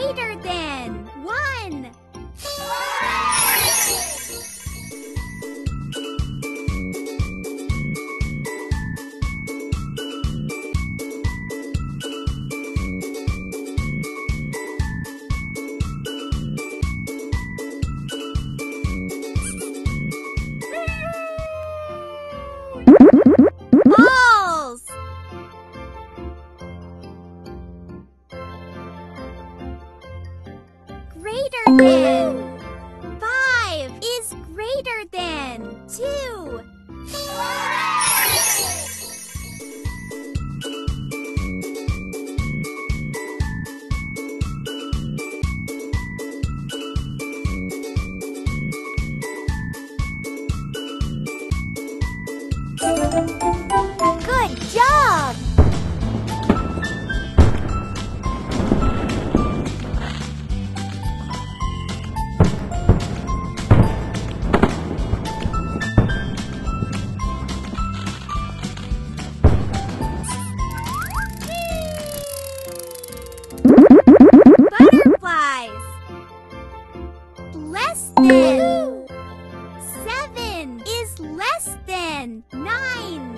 greater than 1. Balls. Greater than. 5 is greater than 2. Good job! Butterflies. Less than. 7 is less than 9.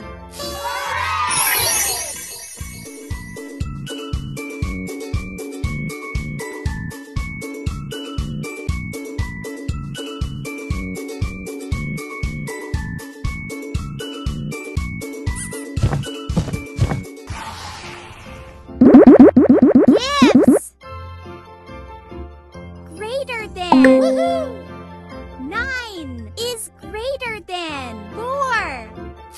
Gifts. Greater than. 9 is greater than 4.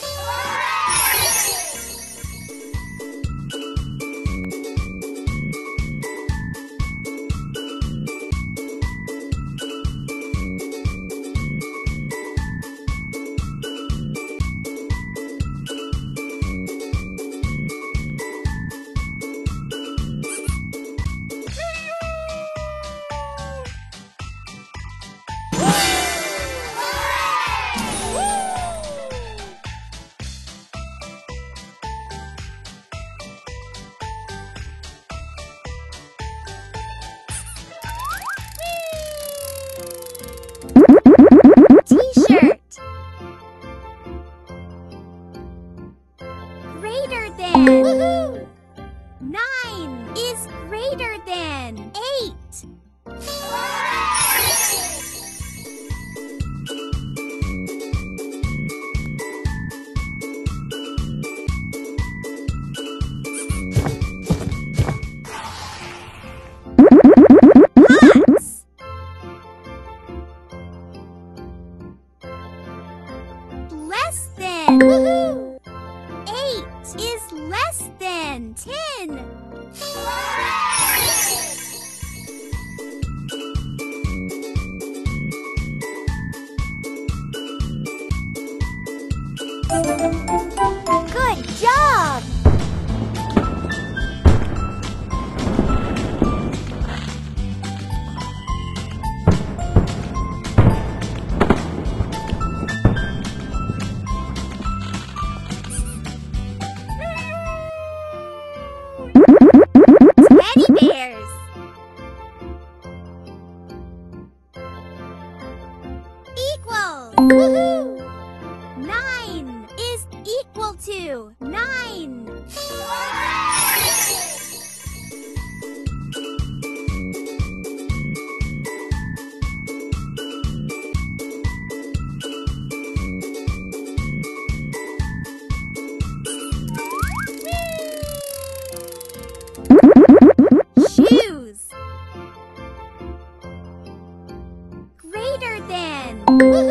T-shirt. Greater than. 9 is greater than 8. Hats. Less than. 8 is less than 10. Good job! Teddy bears. Equals. 9 is equal to 9. Shoes. Greater than.